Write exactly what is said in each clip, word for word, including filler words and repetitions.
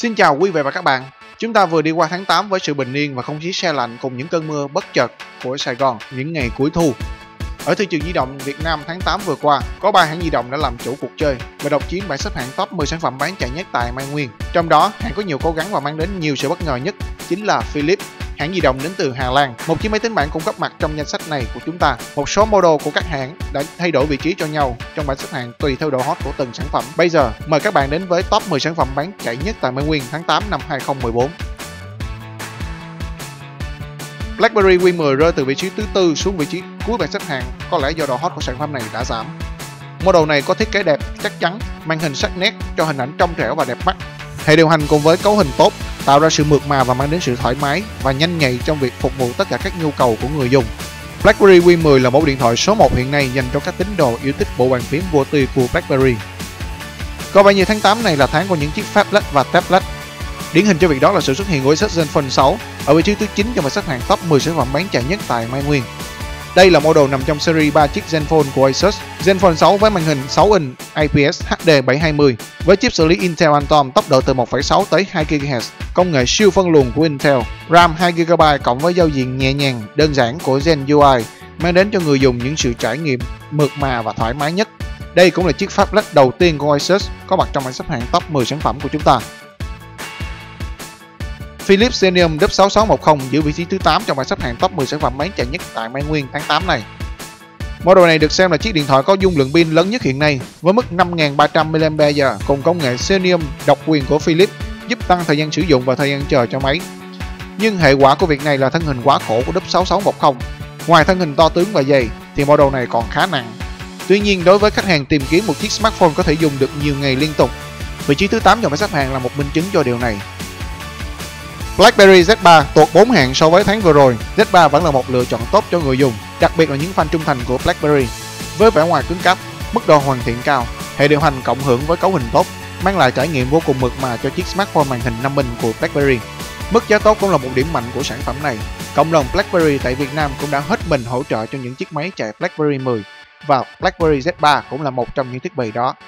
Xin chào quý vị và các bạn. Chúng ta vừa đi qua tháng tám với sự bình yên và không khí se lạnh cùng những cơn mưa bất chợt của Sài Gòn những ngày cuối thu. Ở thị trường di động Việt Nam tháng tám vừa qua, có ba hãng di động đã làm chủ cuộc chơi và độc chiếm bảng xếp hạng top mười sản phẩm bán chạy nhất tại Mai Nguyên. Trong đó, hãng có nhiều cố gắng và mang đến nhiều sự bất ngờ nhất chính là Philips. Hãng di động đến từ Hà Lan, một chiếc máy tính bảng cũng góp mặt trong danh sách này của chúng ta. Một số model của các hãng đã thay đổi vị trí cho nhau trong bảng xếp hạng tùy theo độ hot của từng sản phẩm. Bây giờ, mời các bạn đến với top mười sản phẩm bán chạy nhất tại Mai Nguyên tháng tám năm hai không một bốn. BlackBerry Win mười rơi từ vị trí thứ tư xuống vị trí cuối bảng xếp hạng, có lẽ do độ hot của sản phẩm này đã giảm. Model này có thiết kế đẹp, chắc chắn, màn hình sắc nét cho hình ảnh trong trẻo và đẹp mắt. Hệ điều hành cùng với cấu hình tốt tạo ra sự mượt mà và mang đến sự thoải mái và nhanh nhạy trong việc phục vụ tất cả các nhu cầu của người dùng. BlackBerry Win mười là mẫu điện thoại số một hiện nay dành cho các tín đồ yêu thích bộ bàn phím vô tư của BlackBerry. Có vẻ như tháng tám này là tháng của những chiếc phablet và tablet. Điển hình cho việc đó là sự xuất hiện của Asus Zenfone sáu ở vị trí thứ chín trong bảng xếp hạng top mười sản phẩm bán chạy nhất tại Mai Nguyên. Đây là model nằm trong series ba chiếc Zenfone của Asus. Zenfone sáu với màn hình sáu inch I P S H D bảy hai mươi với chip xử lý Intel Atom tốc độ từ một phẩy sáu tới hai gi ga héc, công nghệ siêu phân luồng của Intel, RAM hai gi ga bai cộng với giao diện nhẹ nhàng, đơn giản của Zen U I mang đến cho người dùng những sự trải nghiệm mượt mà và thoải mái nhất. Đây cũng là chiếc phablet đầu tiên của Asus có mặt trong bảng xếp hạng top mười sản phẩm của chúng ta. Philips Xenium W sáu sáu một không giữ vị trí thứ tám trong bảng xếp hạng top mười sản phẩm bán chạy nhất tại Mai Nguyên tháng tám này. Model này được xem là chiếc điện thoại có dung lượng pin lớn nhất hiện nay với mức năm nghìn ba trăm mi li am pe giờ cùng công nghệ Xenium độc quyền của Philips giúp tăng thời gian sử dụng và thời gian chờ cho máy. Nhưng hệ quả của việc này là thân hình quá khổ của W sáu sáu một không. Ngoài thân hình to tướng và dày thì model này còn khá nặng. Tuy nhiên đối với khách hàng tìm kiếm một chiếc smartphone có thể dùng được nhiều ngày liên tục, vị trí thứ tám trong bảng xếp hạng là một minh chứng cho điều này. BlackBerry Z ba tụt bốn hạng so với tháng vừa rồi. Z ba vẫn là một lựa chọn tốt cho người dùng, đặc biệt là những fan trung thành của BlackBerry. Với vẻ ngoài cứng cáp, mức độ hoàn thiện cao, hệ điều hành cộng hưởng với cấu hình tốt, mang lại trải nghiệm vô cùng mượt mà cho chiếc smartphone màn hình năm inch của BlackBerry. Mức giá tốt cũng là một điểm mạnh của sản phẩm này. Cộng đồng BlackBerry tại Việt Nam cũng đã hết mình hỗ trợ cho những chiếc máy chạy BlackBerry mười và BlackBerry Z ba cũng là một trong những thiết bị đó.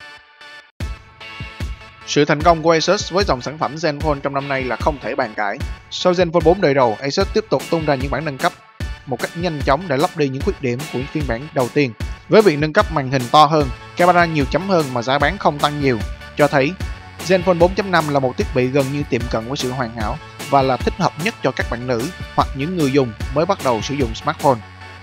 Sự thành công của Asus với dòng sản phẩm Zenfone trong năm nay là không thể bàn cãi. Sau Zenfone bốn đời đầu, Asus tiếp tục tung ra những bản nâng cấp một cách nhanh chóng để lấp đi những khuyết điểm của phiên bản đầu tiên. Với việc nâng cấp màn hình to hơn, camera nhiều chấm hơn mà giá bán không tăng nhiều, cho thấy Zenfone bốn chấm năm là một thiết bị gần như tiệm cận với sự hoàn hảo và là thích hợp nhất cho các bạn nữ hoặc những người dùng mới bắt đầu sử dụng smartphone.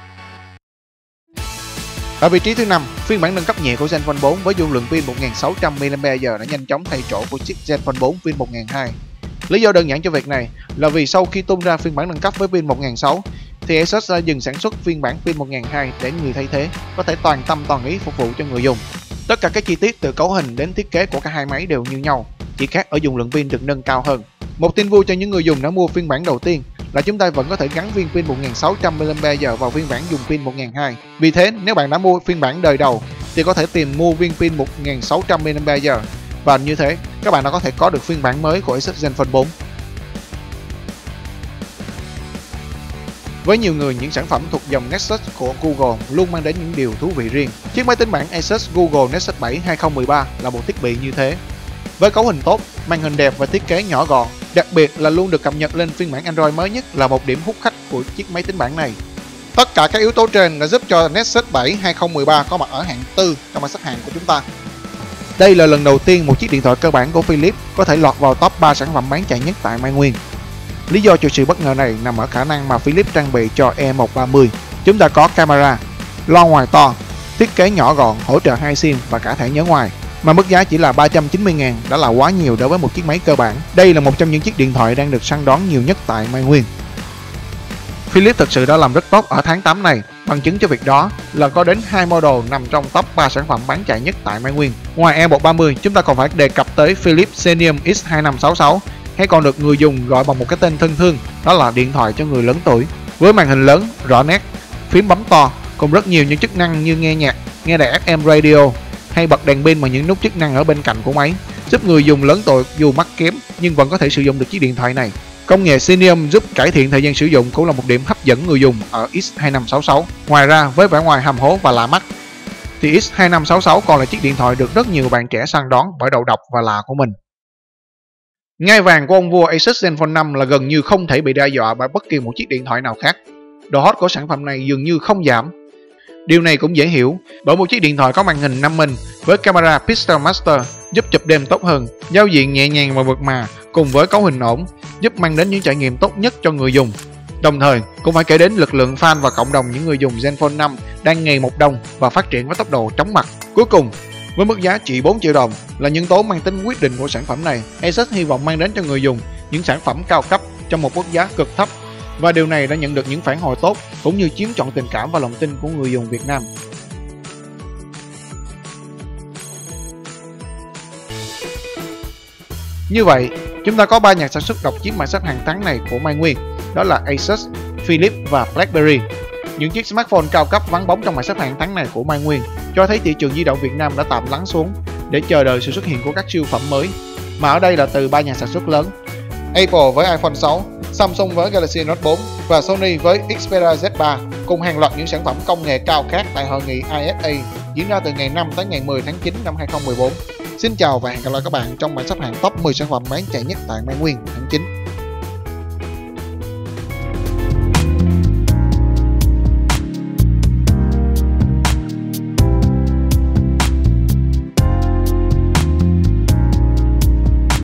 Ở vị trí thứ năm, phiên bản nâng cấp nhẹ của Zenfone bốn với dung lượng pin một nghìn sáu trăm mi li am pe giờ đã nhanh chóng thay chỗ của chiếc Zenfone bốn pin một nghìn hai trăm. Lý do đơn giản cho việc này là vì sau khi tung ra phiên bản nâng cấp với pin một nghìn sáu trăm thì Asus đã dừng sản xuất phiên bản pin một nghìn hai trăm để người thay thế có thể toàn tâm toàn ý phục vụ cho người dùng. Tất cả các chi tiết từ cấu hình đến thiết kế của cả hai máy đều như nhau, chỉ khác ở dung lượng pin được nâng cao hơn. Một tin vui cho những người dùng đã mua phiên bản đầu tiên là chúng ta vẫn có thể gắn viên pin một nghìn sáu trăm mi li am pe giờ vào phiên bản dùng pin một nghìn hai trăm. Vì thế, nếu bạn đã mua phiên bản đời đầu thì có thể tìm mua viên pin một nghìn sáu trăm mi li am pe giờ và như thế các bạn đã có thể có được phiên bản mới của Asus Zenfone bốn. Với nhiều người, những sản phẩm thuộc dòng Nexus của Google luôn mang đến những điều thú vị riêng. Chiếc máy tính bảng Asus Google Nexus bảy hai không một ba là một thiết bị như thế. Với cấu hình tốt, màn hình đẹp và thiết kế nhỏ gọn, đặc biệt là luôn được cập nhật lên phiên bản Android mới nhất là một điểm hút khách của chiếc máy tính bảng này. Tất cả các yếu tố trên đã giúp cho Nexus bảy hai không một ba có mặt ở hạng tư trong bảng xếp hạng của chúng ta. Đây là lần đầu tiên một chiếc điện thoại cơ bản của Philips có thể lọt vào top ba sản phẩm bán chạy nhất tại Mai Nguyên. Lý do cho sự bất ngờ này nằm ở khả năng mà Philips trang bị cho E một ba mươi. Chúng ta có camera, loa ngoài to, thiết kế nhỏ gọn, hỗ trợ hai sim và cả thẻ nhớ ngoài. Mà mức giá chỉ là ba trăm chín mươi nghìn đã là quá nhiều đối với một chiếc máy cơ bản. Đây là một trong những chiếc điện thoại đang được săn đón nhiều nhất tại Mai Nguyên. Philips thực sự đã làm rất tốt ở tháng tám này, bằng chứng cho việc đó là có đến hai model nằm trong top ba sản phẩm bán chạy nhất tại Mai Nguyên. Ngoài E một ba mươi, chúng ta còn phải đề cập tới Philips Xenium X hai năm sáu sáu, hay còn được người dùng gọi bằng một cái tên thân thương, đó là điện thoại cho người lớn tuổi. Với màn hình lớn, rõ nét, phím bấm to, cùng rất nhiều những chức năng như nghe nhạc, nghe đài ép em radio, hay bật đèn pin bằng những nút chức năng ở bên cạnh của máy, giúp người dùng lớn tuổi dù mắt kém nhưng vẫn có thể sử dụng được chiếc điện thoại này. Công nghệ Xenium giúp cải thiện thời gian sử dụng cũng là một điểm hấp dẫn người dùng ở X hai năm sáu sáu. Ngoài ra, với vẻ ngoài hầm hố và lạ mắt, thì X hai năm sáu sáu còn là chiếc điện thoại được rất nhiều bạn trẻ săn đón bởi độ độc và lạ của mình. Ngai vàng của ông vua Asus Zenfone năm là gần như không thể bị đe dọa bởi bất kỳ một chiếc điện thoại nào khác. Độ hot của sản phẩm này dường như không giảm. Điều này cũng dễ hiểu bởi một chiếc điện thoại có màn hình năm inch với camera Pixel Master giúp chụp đêm tốt hơn, giao diện nhẹ nhàng và mượt mà cùng với cấu hình ổn giúp mang đến những trải nghiệm tốt nhất cho người dùng. Đồng thời cũng phải kể đến lực lượng fan và cộng đồng những người dùng Zenfone năm đang ngày một đông và phát triển với tốc độ chóng mặt. Cuối cùng, với mức giá chỉ bốn triệu đồng là nhân tố mang tính quyết định của sản phẩm này, Asus hy vọng mang đến cho người dùng những sản phẩm cao cấp trong một mức giá cực thấp, và điều này đã nhận được những phản hồi tốt cũng như chiếm trọn tình cảm và lòng tin của người dùng Việt Nam. Như vậy, chúng ta có ba nhà sản xuất độc chiếm mảng xếp hạng tháng này của Mai Nguyên, đó là Asus, Philips và BlackBerry. Những chiếc smartphone cao cấp vắng bóng trong mảng xếp hạng tháng này của Mai Nguyên cho thấy thị trường di động Việt Nam đã tạm lắng xuống để chờ đợi sự xuất hiện của các siêu phẩm mới, mà ở đây là từ ba nhà sản xuất lớn: Apple với iPhone sáu, Samsung với Galaxy Note bốn và Sony với Xperia Z ba, cùng hàng loạt những sản phẩm công nghệ cao khác tại hội nghị I S A diễn ra từ ngày năm tới ngày mười tháng chín năm hai không một bốn. Xin chào và hẹn gặp lại các bạn trong bảng xếp hạng top mười sản phẩm bán chạy nhất tại Mai Nguyên tháng chín.